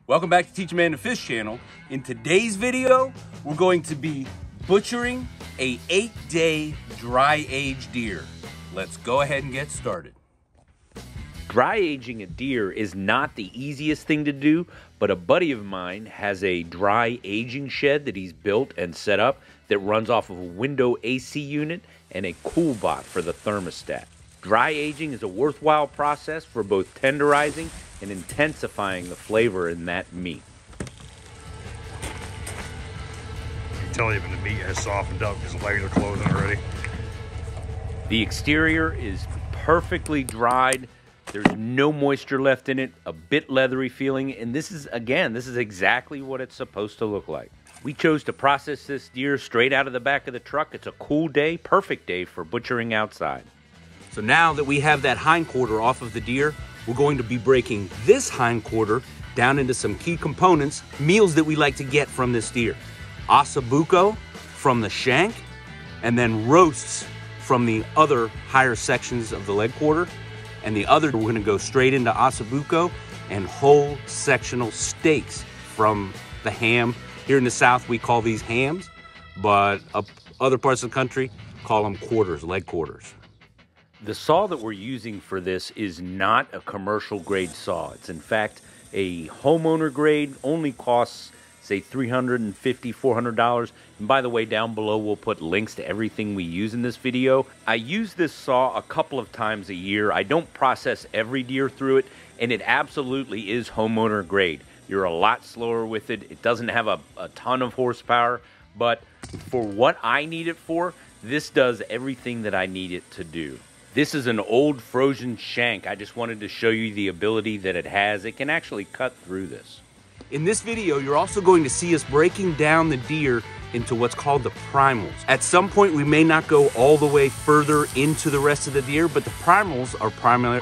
Welcome back to Teach a Man to Fish channel. In today's video, we're going to be butchering a 8-day dry aged deer. Let's go ahead and get started. Dry aging a deer is not the easiest thing to do, but a buddy of mine has a dry aging shed that he's built and set up that runs off of a window AC unit and a cool bot for the thermostat. Dry aging is a worthwhile process for both tenderizing and intensifying the flavor in that meat. You can tell even the meat has softened up because the legs are closing already. The exterior is perfectly dried. There's no moisture left in it, a bit leathery feeling, and this is exactly what it's supposed to look like. We chose to process this deer straight out of the back of the truck. It's a cool day, perfect day for butchering outside. So now that we have that hind quarter off of the deer, we're going to be breaking this hind quarter down into some key components, meals that we like to get from this deer. Ossobuco from the shank, and then roasts from the other higher sections of the leg quarter. And the other, we're gonna go straight into ossobuco and whole sectional steaks from the ham. Here in the South, we call these hams, but other parts of the country call them quarters, leg quarters. The saw that we're using for this is not a commercial grade saw. It's in fact a homeowner grade, only costs, say, $350, $400. And by the way, down below we'll put links to everything we use in this video. I use this saw a couple of times a year. I don't process every deer through it, and it absolutely is homeowner grade. You're a lot slower with it. It doesn't have a ton of horsepower, but for what I need it for, this does everything that I need it to do. This is an old frozen shank. I just wanted to show you the ability that it has. It can actually cut through this. In this video, you're also going to see us breaking down the deer into what's called the primals. At some point, we may not go all the way further into the rest of the deer, but the primals are primarily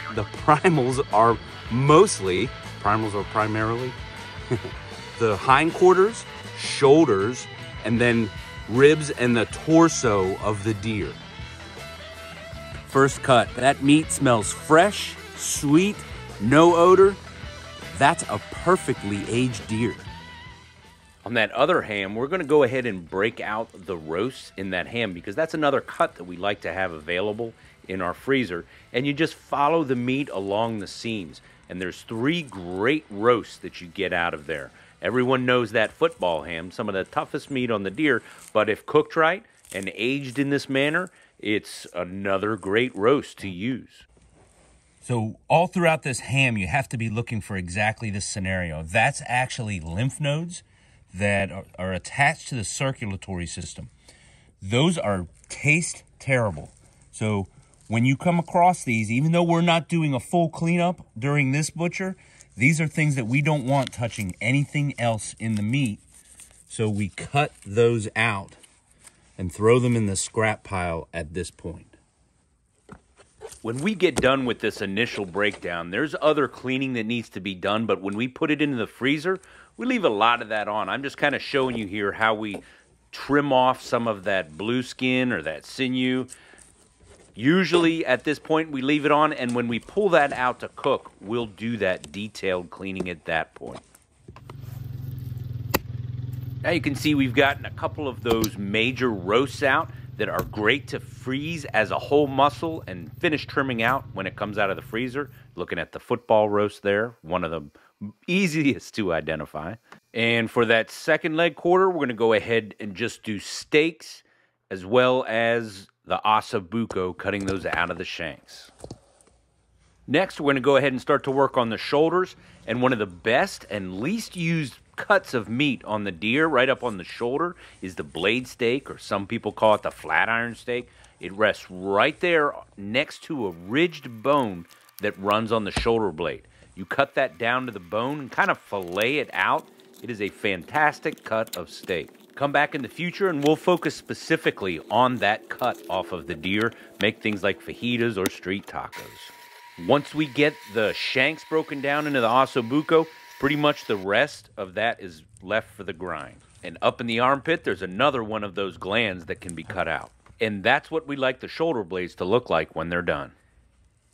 the hindquarters, shoulders, and then ribs and the torso of the deer. First cut, that meat smells fresh, sweet, no odor. That's a perfectly aged deer. On that other ham, we're going to go ahead and break out the roasts in that ham because that's another cut that we like to have available in our freezer. And you just follow the meat along the seams. And there's 3 great roasts that you get out of there. Everyone knows that football ham, some of the toughest meat on the deer, but if cooked right and aged in this manner, it's another great roast to use. So all throughout this ham, you have to be looking for exactly this scenario. That's actually lymph nodes that are attached to the circulatory system. Those taste terrible. So when you come across these, even though we're not doing a full cleanup during this butcher, these are things that we don't want touching anything else in the meat. So we cut those out and throw them in the scrap pile at this point. When we get done with this initial breakdown, there's other cleaning that needs to be done, but when we put it into the freezer, we leave a lot of that on. I'm just kind of showing you here how we trim off some of that blue skin or that sinew. Usually at this point we leave it on, and when we pull that out to cook, we'll do that detailed cleaning at that point. Now you can see we've gotten a couple of those major roasts out that are great to freeze as a whole muscle and finish trimming out when it comes out of the freezer. Looking at the football roast there, one of the easiest to identify. And for that second leg quarter, we're going to go ahead and just do steaks as well as the ossobuco, cutting those out of the shanks. Next, we're going to go ahead and start to work on the shoulders, and one of the best and least used cuts of meat on the deer right up on the shoulder is the blade steak, or some people call it the flat iron steak. It rests right there next to a ridged bone that runs on the shoulder blade. You cut that down to the bone and kind of fillet it out. It is a fantastic cut of steak. Come back in the future and we'll focus specifically on that cut off of the deer, make things like fajitas or street tacos. Once we get the shanks broken down into the ossobuco, pretty much the rest of that is left for the grind. And up in the armpit, there's another one of those glands that can be cut out. And that's what we like the shoulder blades to look like when they're done.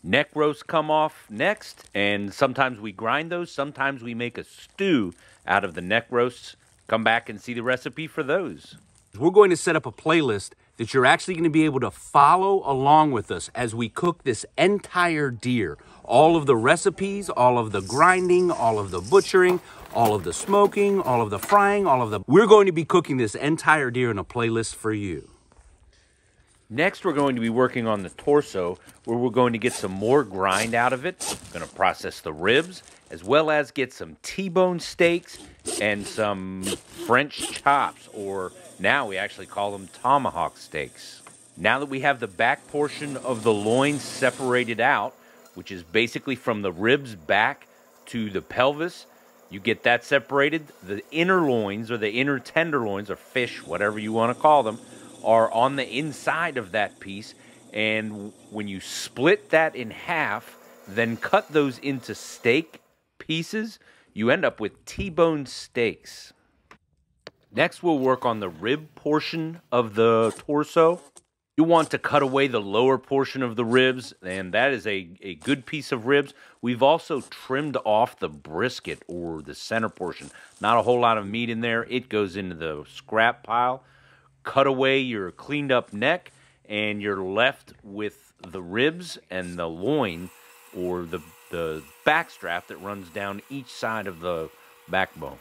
Neck roasts come off next, and sometimes we grind those. Sometimes we make a stew out of the neck roasts. Come back and see the recipe for those. We're going to set up a playlist that you're actually going to be able to follow along with us as we cook this entire deer. All of the recipes, all of the grinding, all of the butchering, all of the smoking, all of the frying, we're going to be cooking this entire deer in a playlist for you. Next, we're going to be working on the torso, where we're going to get some more grind out of it. We're going to process the ribs, as well as get some T-bone steaks and some French chops, or now we actually call them tomahawk steaks. Now that we have the back portion of the loin separated out, which is basically from the ribs back to the pelvis, you get that separated. The inner loins, or the inner tenderloins, or fish, whatever you want to call them, are on the inside of that piece, and when you split that in half, then cut those into steak pieces, you end up with T-bone steaks. Next, we'll work on the rib portion of the torso. You want to cut away the lower portion of the ribs, and that is a good piece of ribs. We've also trimmed off the brisket, or the center portion. Not a whole lot of meat in there. It goes into the scrap pile. Cut away your cleaned up neck, and you're left with the ribs and the loin, or the back strap that runs down each side of the backbone.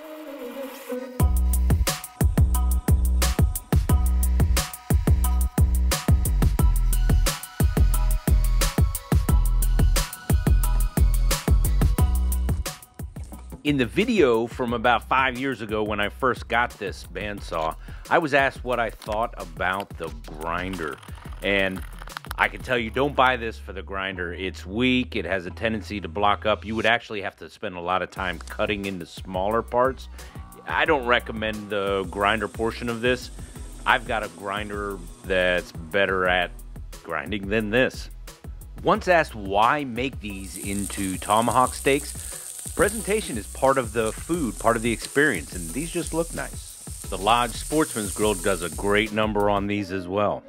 In the video from about 5 years ago when I first got this bandsaw, I was asked what I thought about the grinder. And I can tell you, don't buy this for the grinder. It's weak, it has a tendency to block up. You would actually have to spend a lot of time cutting into smaller parts. I don't recommend the grinder portion of this. I've got a grinder that's better at grinding than this. Once asked why make these into tomahawk steaks, presentation is part of the food, part of the experience, and these just look nice. The Lodge Sportsman's Grill does a great number on these as well.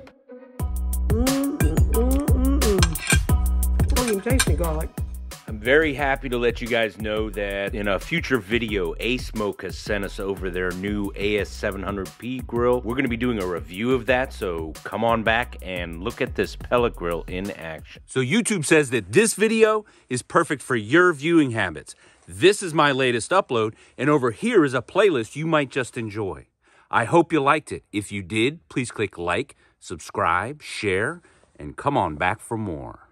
Don't even taste the garlic. I'm very happy to let you guys know that in a future video, A-Smoke has sent us over their new AS700P grill. We're going to be doing a review of that, so come on back and look at this pellet grill in action. So YouTube says that this video is perfect for your viewing habits. This is my latest upload, and over here is a playlist you might just enjoy. I hope you liked it. If you did, please click like, subscribe, share, and come on back for more.